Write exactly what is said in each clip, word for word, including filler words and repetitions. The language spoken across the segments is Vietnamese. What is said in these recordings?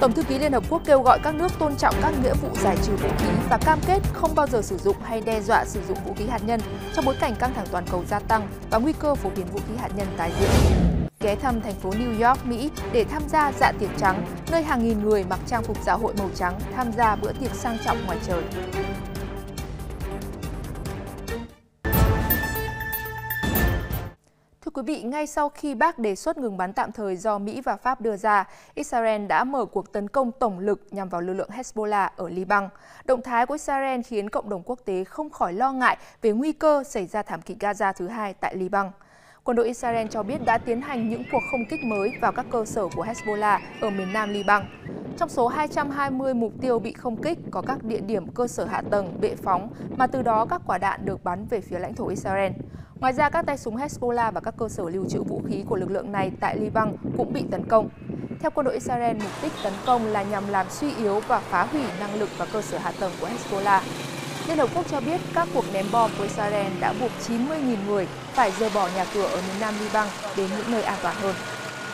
Tổng thư ký Liên Hợp Quốc kêu gọi các nước tôn trọng các nghĩa vụ giải trừ vũ khí và cam kết không bao giờ sử dụng hay đe dọa sử dụng vũ khí hạt nhân trong bối cảnh căng thẳng toàn cầu gia tăng và nguy cơ phổ biến vũ khí hạt nhân tái diễn. Ghé thăm thành phố New York, Mỹ để tham gia dạ tiệc trắng, nơi hàng nghìn người mặc trang phục dạ hội màu trắng tham gia bữa tiệc sang trọng ngoài trời. Thưa quý vị, ngay sau khi bác đề xuất ngừng bắn tạm thời do Mỹ và Pháp đưa ra, Israel đã mở cuộc tấn công tổng lực nhằm vào lực lượng Hezbollah ở Liban. Động thái của Israel khiến cộng đồng quốc tế không khỏi lo ngại về nguy cơ xảy ra thảm kịch Gaza thứ hai tại Liban. Quân đội Israel cho biết đã tiến hành những cuộc không kích mới vào các cơ sở của Hezbollah ở miền nam Liban. Trong số hai trăm hai mươi mục tiêu bị không kích có các địa điểm cơ sở hạ tầng, bệ phóng, mà từ đó các quả đạn được bắn về phía lãnh thổ Israel. Ngoài ra, các tay súng Hezbollah và các cơ sở lưu trữ vũ khí của lực lượng này tại Liban cũng bị tấn công. Theo quân đội Israel, mục đích tấn công là nhằm làm suy yếu và phá hủy năng lực và cơ sở hạ tầng của Hezbollah. Liên Hợp Quốc cho biết các cuộc ném bom của Israel đã buộc chín mươi nghìn người phải rời bỏ nhà cửa ở miền nam Liban đến những nơi an toàn hơn.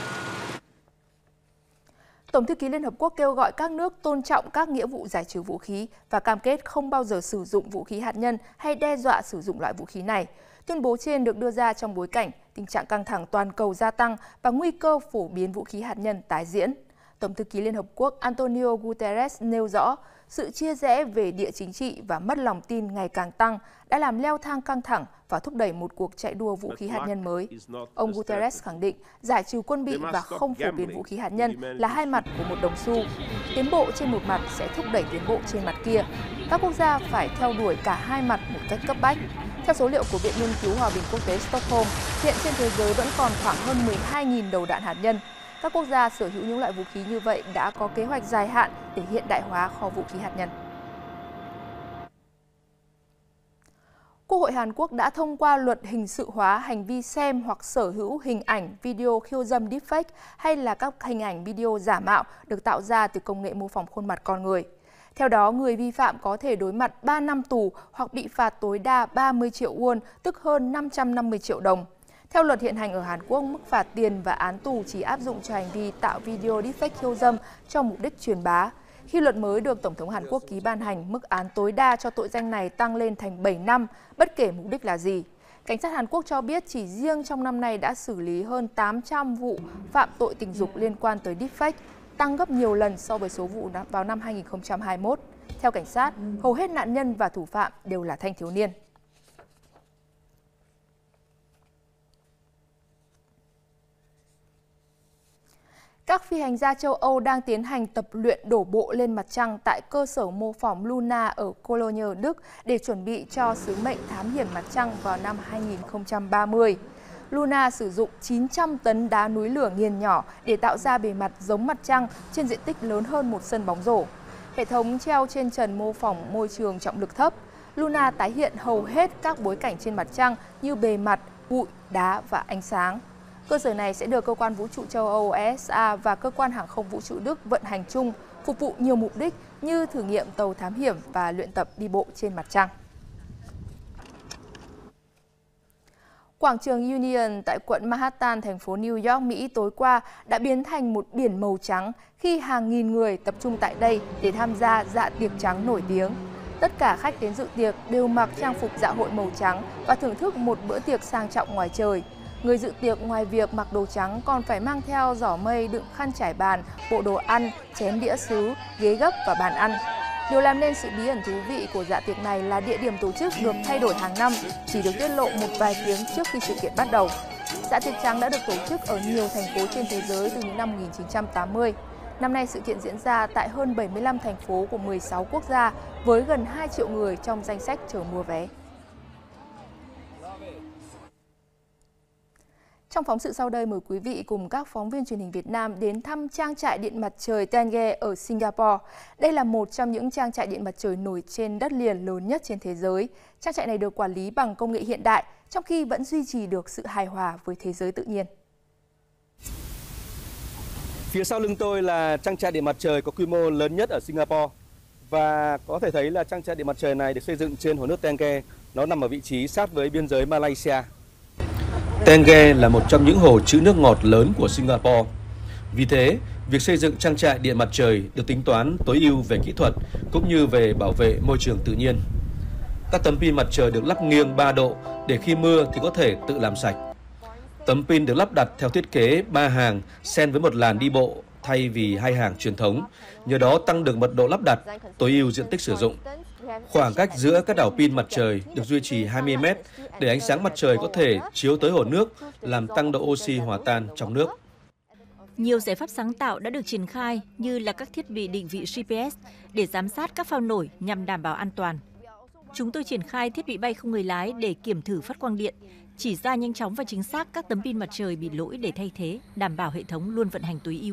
Tổng thư ký Liên Hợp Quốc kêu gọi các nước tôn trọng các nghĩa vụ giải trừ vũ khí và cam kết không bao giờ sử dụng vũ khí hạt nhân hay đe dọa sử dụng loại vũ khí này. Tuyên bố trên được đưa ra trong bối cảnh tình trạng căng thẳng toàn cầu gia tăng và nguy cơ phổ biến vũ khí hạt nhân tái diễn. Tổng thư ký Liên Hợp Quốc Antonio Guterres nêu rõ, sự chia rẽ về địa chính trị và mất lòng tin ngày càng tăng đã làm leo thang căng thẳng và thúc đẩy một cuộc chạy đua vũ khí hạt nhân mới. Ông Guterres khẳng định giải trừ quân bị và không phổ biến vũ khí hạt nhân là hai mặt của một đồng xu. Tiến bộ trên một mặt sẽ thúc đẩy tiến bộ trên mặt kia. Các quốc gia phải theo đuổi cả hai mặt một cách cấp bách. Theo số liệu của Viện Nghiên cứu Hòa bình Quốc tế Stockholm, hiện trên thế giới vẫn còn khoảng hơn mười hai nghìn đầu đạn hạt nhân. Các quốc gia sở hữu những loại vũ khí như vậy đã có kế hoạch dài hạn để hiện đại hóa kho vũ khí hạt nhân. Quốc hội Hàn Quốc đã thông qua luật hình sự hóa hành vi xem hoặc sở hữu hình ảnh video khiêu dâm deepfake hay là các hình ảnh video giả mạo được tạo ra từ công nghệ mô phỏng khuôn mặt con người. Theo đó, người vi phạm có thể đối mặt ba năm tù hoặc bị phạt tối đa ba mươi triệu won, tức hơn năm trăm năm mươi triệu đồng. Theo luật hiện hành ở Hàn Quốc, mức phạt tiền và án tù chỉ áp dụng cho hành vi tạo video deepfake khiêu dâm cho mục đích truyền bá. Khi luật mới được Tổng thống Hàn Quốc ký ban hành, mức án tối đa cho tội danh này tăng lên thành bảy năm, bất kể mục đích là gì. Cảnh sát Hàn Quốc cho biết chỉ riêng trong năm nay đã xử lý hơn tám trăm vụ phạm tội tình dục liên quan tới deepfake, tăng gấp nhiều lần so với số vụ vào năm hai nghìn không trăm hai mươi mốt. Theo cảnh sát, hầu hết nạn nhân và thủ phạm đều là thanh thiếu niên. Các phi hành gia châu Âu đang tiến hành tập luyện đổ bộ lên mặt trăng tại cơ sở mô phỏng Luna ở Cologne, Đức để chuẩn bị cho sứ mệnh thám hiểm mặt trăng vào năm hai nghìn không trăm ba mươi. Luna sử dụng chín trăm tấn đá núi lửa nghiền nhỏ để tạo ra bề mặt giống mặt trăng trên diện tích lớn hơn một sân bóng rổ. Hệ thống treo trên trần mô phỏng môi trường trọng lực thấp. Luna tái hiện hầu hết các bối cảnh trên mặt trăng như bề mặt, bụi, đá và ánh sáng. Cơ sở này sẽ được Cơ quan Vũ trụ châu Âu E S A và Cơ quan Hàng không Vũ trụ Đức vận hành chung, phục vụ nhiều mục đích như thử nghiệm tàu thám hiểm và luyện tập đi bộ trên mặt trăng. Quảng trường Union tại quận Manhattan, thành phố New York, Mỹ tối qua đã biến thành một biển màu trắng khi hàng nghìn người tập trung tại đây để tham gia dạ tiệc trắng nổi tiếng. Tất cả khách đến dự tiệc đều mặc trang phục dạ hội màu trắng và thưởng thức một bữa tiệc sang trọng ngoài trời. Người dự tiệc ngoài việc mặc đồ trắng còn phải mang theo giỏ mây đựng khăn trải bàn, bộ đồ ăn, chén đĩa sứ, ghế gấp và bàn ăn. Điều làm nên sự bí ẩn thú vị của dạ tiệc này là địa điểm tổ chức được thay đổi hàng năm, chỉ được tiết lộ một vài tiếng trước khi sự kiện bắt đầu. Dạ tiệc trắng đã được tổ chức ở nhiều thành phố trên thế giới từ những năm một nghìn chín trăm tám mươi. Năm nay sự kiện diễn ra tại hơn bảy mươi lăm thành phố của mười sáu quốc gia với gần hai triệu người trong danh sách chờ mua vé. Trong phóng sự sau đây, mời quý vị cùng các phóng viên truyền hình Việt Nam đến thăm trang trại điện mặt trời Tenge ở Singapore. Đây là một trong những trang trại điện mặt trời nổi trên đất liền lớn nhất trên thế giới. Trang trại này được quản lý bằng công nghệ hiện đại, trong khi vẫn duy trì được sự hài hòa với thế giới tự nhiên. Phía sau lưng tôi là trang trại điện mặt trời có quy mô lớn nhất ở Singapore. Và có thể thấy là trang trại điện mặt trời này được xây dựng trên hồ nước Tenge. Nó nằm ở vị trí sát với biên giới Malaysia. Tenge là một trong những hồ trữ nước ngọt lớn của Singapore. Vì thế, Việc xây dựng trang trại điện mặt trời được tính toán tối ưu về kỹ thuật cũng như về bảo vệ môi trường tự nhiên. Các tấm pin mặt trời được lắp nghiêng ba độ để khi mưa thì có thể tự làm sạch. Tấm pin được lắp đặt theo thiết kế ba hàng xen với một làn đi bộ thay vì hai hàng truyền thống, nhờ đó tăng được mật độ lắp đặt, tối ưu diện tích sử dụng. Khoảng cách giữa các đảo pin mặt trời được duy trì hai mươi mét để ánh sáng mặt trời có thể chiếu tới hồ nước, làm tăng độ oxy hòa tan trong nước. Nhiều giải pháp sáng tạo đã được triển khai như là các thiết bị định vị G P S để giám sát các phao nổi nhằm đảm bảo an toàn. Chúng tôi triển khai thiết bị bay không người lái để kiểm thử phát quang điện, chỉ ra nhanh chóng và chính xác các tấm pin mặt trời bị lỗi để thay thế, đảm bảo hệ thống luôn vận hành tối ưu.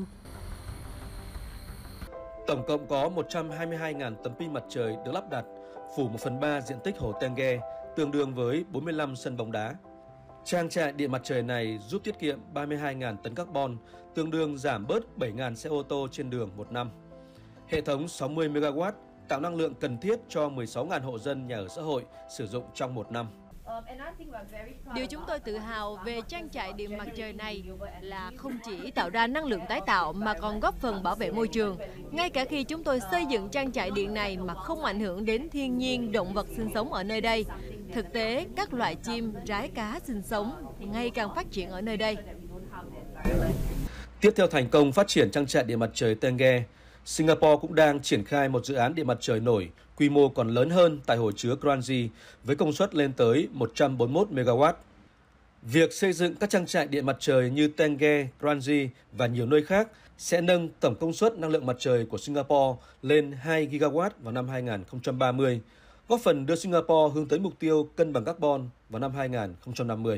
Tổng cộng có một trăm hai mươi hai nghìn tấm pin mặt trời được lắp đặt, phủ một phần ba diện tích hồ Tengue, tương đương với bốn mươi lăm sân bóng đá. Trang trại điện mặt trời này giúp tiết kiệm ba mươi hai nghìn tấn carbon, tương đương giảm bớt bảy nghìn xe ô tô trên đường một năm. Hệ thống sáu mươi mê ga oát tạo năng lượng cần thiết cho mười sáu nghìn hộ dân nhà ở xã hội sử dụng trong một năm. Điều chúng tôi tự hào về trang trại điện mặt trời này là không chỉ tạo ra năng lượng tái tạo mà còn góp phần bảo vệ môi trường. Ngay cả khi chúng tôi xây dựng trang trại điện này mà không ảnh hưởng đến thiên nhiên, động vật sinh sống ở nơi đây. Thực tế, các loại chim, rái cá sinh sống ngày càng phát triển ở nơi đây. Tiếp theo thành công phát triển trang trại điện mặt trời Tengue, Singapore cũng đang triển khai một dự án điện mặt trời nổi quy mô còn lớn hơn tại hồ chứa Kranji với công suất lên tới một trăm bốn mươi mốt mê ga oát. Việc xây dựng các trang trại điện mặt trời như Tengue, Kranji và nhiều nơi khác sẽ nâng tổng công suất năng lượng mặt trời của Singapore lên hai gi ga oát vào năm hai nghìn không trăm ba mươi, góp phần đưa Singapore hướng tới mục tiêu cân bằng carbon vào năm hai nghìn không trăm năm mươi.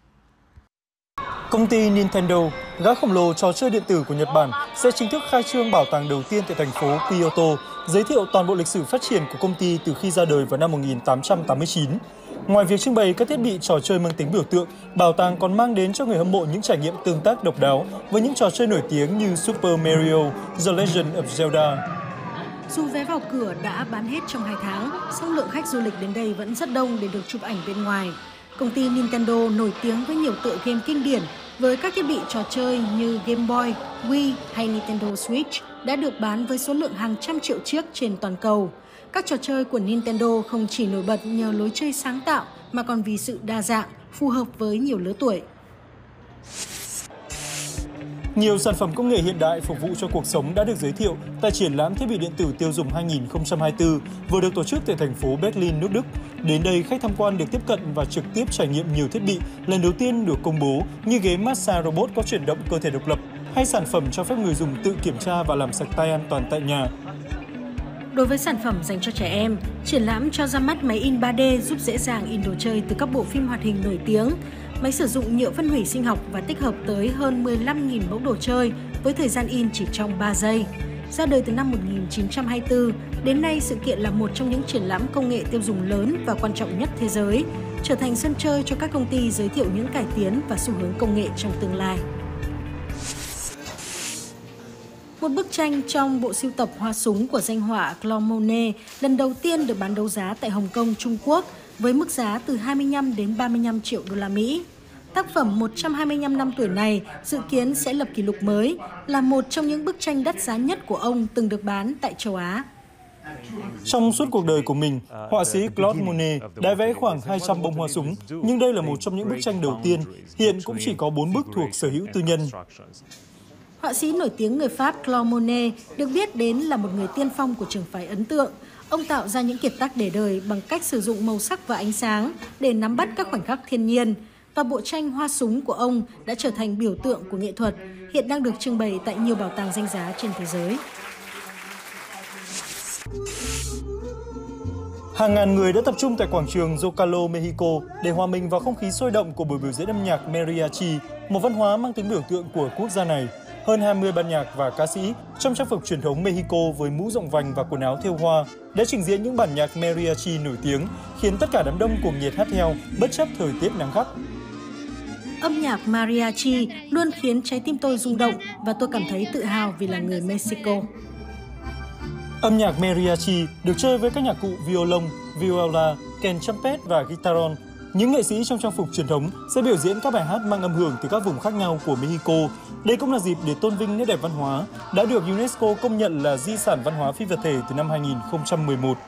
Công ty Nintendo, gã khổng lồ trò chơi điện tử của Nhật Bản, sẽ chính thức khai trương bảo tàng đầu tiên tại thành phố Kyoto, giới thiệu toàn bộ lịch sử phát triển của công ty từ khi ra đời vào năm một nghìn tám trăm tám mươi chín. Ngoài việc trưng bày các thiết bị trò chơi mang tính biểu tượng, bảo tàng còn mang đến cho người hâm mộ những trải nghiệm tương tác độc đáo với những trò chơi nổi tiếng như Super Mario, The Legend of Zelda. Dù vé vào cửa đã bán hết trong hai tháng, song lượng khách du lịch đến đây vẫn rất đông để được chụp ảnh bên ngoài. Công ty Nintendo nổi tiếng với nhiều tựa game kinh điển với các thiết bị trò chơi như Game Boy, Wii hay Nintendo Switch đã được bán với số lượng hàng trăm triệu chiếc trên toàn cầu. Các trò chơi của Nintendo không chỉ nổi bật nhờ lối chơi sáng tạo mà còn vì sự đa dạng, phù hợp với nhiều lứa tuổi. Nhiều sản phẩm công nghệ hiện đại phục vụ cho cuộc sống đã được giới thiệu tại triển lãm thiết bị điện tử tiêu dùng hai nghìn không trăm hai mươi tư vừa được tổ chức tại thành phố Berlin, nước Đức. Đến đây, khách tham quan được tiếp cận và trực tiếp trải nghiệm nhiều thiết bị lần đầu tiên được công bố như ghế massage robot có chuyển động cơ thể độc lập hay sản phẩm cho phép người dùng tự kiểm tra và làm sạch tay an toàn tại nhà. Đối với sản phẩm dành cho trẻ em, triển lãm cho ra mắt máy in ba D giúp dễ dàng in đồ chơi từ các bộ phim hoạt hình nổi tiếng. Máy sử dụng nhựa phân hủy sinh học và tích hợp tới hơn mười lăm nghìn mẫu đồ chơi với thời gian in chỉ trong ba giây. Ra đời từ năm một nghìn chín trăm hai mươi tư, đến nay sự kiện là một trong những triển lãm công nghệ tiêu dùng lớn và quan trọng nhất thế giới, trở thành sân chơi cho các công ty giới thiệu những cải tiến và xu hướng công nghệ trong tương lai. Một bức tranh trong bộ sưu tập hoa súng của danh họa Claude Monet lần đầu tiên được bán đấu giá tại Hồng Kông, Trung Quốc với mức giá từ hai mươi lăm đến ba mươi lăm triệu đô la Mỹ. Tác phẩm một trăm hai mươi lăm năm tuổi này dự kiến sẽ lập kỷ lục mới, là một trong những bức tranh đắt giá nhất của ông từng được bán tại châu Á. Trong suốt cuộc đời của mình, họa sĩ Claude Monet đã vẽ khoảng hai trăm bông hoa súng, nhưng đây là một trong những bức tranh đầu tiên, hiện cũng chỉ có bốn bức thuộc sở hữu tư nhân. Họa sĩ nổi tiếng người Pháp Claude Monet được biết đến là một người tiên phong của trường phái ấn tượng. Ông tạo ra những kiệt tác để đời bằng cách sử dụng màu sắc và ánh sáng để nắm bắt các khoảnh khắc thiên nhiên. Và bộ tranh hoa súng của ông đã trở thành biểu tượng của nghệ thuật, hiện đang được trưng bày tại nhiều bảo tàng danh giá trên thế giới. Hàng ngàn người đã tập trung tại quảng trường Zocalo, Mexico để hòa mình vào không khí sôi động của buổi biểu diễn âm nhạc mariachi, một văn hóa mang tính biểu tượng của quốc gia này. Hơn hai mươi ban nhạc và ca sĩ trong trang phục truyền thống Mexico với mũ rộng vành và quần áo thêu hoa đã trình diễn những bản nhạc mariachi nổi tiếng, khiến tất cả đám đông cuồng nhiệt hát theo bất chấp thời tiết nắng gắt. Âm nhạc mariachi luôn khiến trái tim tôi rung động và tôi cảm thấy tự hào vì là người Mexico. Âm nhạc mariachi được chơi với các nhạc cụ violon, viola, kèn trumpet và guitaron. Những nghệ sĩ trong trang phục truyền thống sẽ biểu diễn các bài hát mang âm hưởng từ các vùng khác nhau của Mexico. Đây cũng là dịp để tôn vinh nét đẹp văn hóa, đã được UNESCO công nhận là di sản văn hóa phi vật thể từ năm hai nghìn không trăm mười một.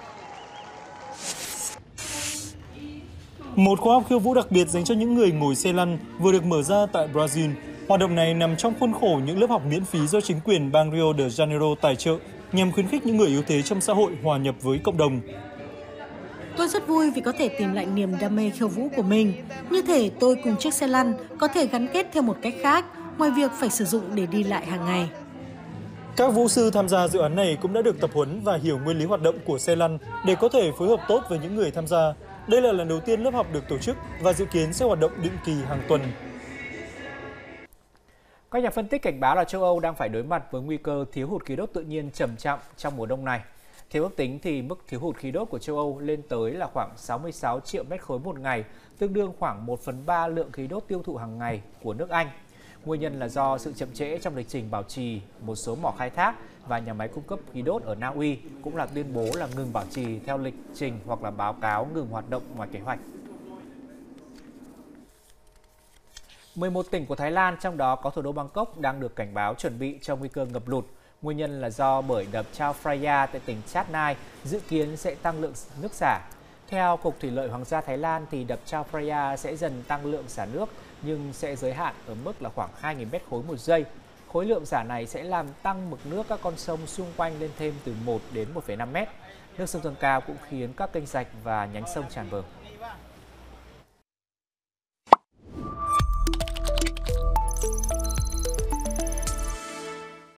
Một khóa học khiêu vũ đặc biệt dành cho những người ngồi xe lăn vừa được mở ra tại Brazil. Hoạt động này nằm trong khuôn khổ những lớp học miễn phí do chính quyền bang Rio de Janeiro tài trợ nhằm khuyến khích những người yếu thế trong xã hội hòa nhập với cộng đồng. Tôi rất vui vì có thể tìm lại niềm đam mê khiêu vũ của mình. Như thể tôi cùng chiếc xe lăn có thể gắn kết theo một cách khác, ngoài việc phải sử dụng để đi lại hàng ngày. Các vũ sư tham gia dự án này cũng đã được tập huấn và hiểu nguyên lý hoạt động của xe lăn để có thể phối hợp tốt với những người tham gia. Đây là lần đầu tiên lớp học được tổ chức và dự kiến sẽ hoạt động định kỳ hàng tuần. Các nhà phân tích cảnh báo là châu Âu đang phải đối mặt với nguy cơ thiếu hụt khí đốt tự nhiên trầm trọng trong mùa đông này. Theo ước tính thì mức thiếu hụt khí đốt của châu Âu lên tới là khoảng sáu mươi sáu triệu mét khối một ngày, tương đương khoảng một phần ba lượng khí đốt tiêu thụ hàng ngày của nước Anh. Nguyên nhân là do sự chậm trễ trong lịch trình bảo trì một số mỏ khai thác và nhà máy cung cấp khí đốt ở Na Uy cũng là tuyên bố là ngừng bảo trì theo lịch trình hoặc là báo cáo ngừng hoạt động ngoài kế hoạch. mười một tỉnh của Thái Lan, trong đó có thủ đô Bangkok, đang được cảnh báo chuẩn bị cho nguy cơ ngập lụt. Nguyên nhân là do bởi đập Chao Phraya tại tỉnh Chat Nai dự kiến sẽ tăng lượng nước xả. Theo Cục Thủy lợi Hoàng gia Thái Lan thì đập Chao Phraya sẽ dần tăng lượng xả nước nhưng sẽ giới hạn ở mức là khoảng hai nghìn mét khối một giây. Khối lượng xả này sẽ làm tăng mực nước các con sông xung quanh lên thêm từ một đến một phẩy năm mét. Nước sông dâng cao cũng khiến các kênh rạch và nhánh sông tràn bờ.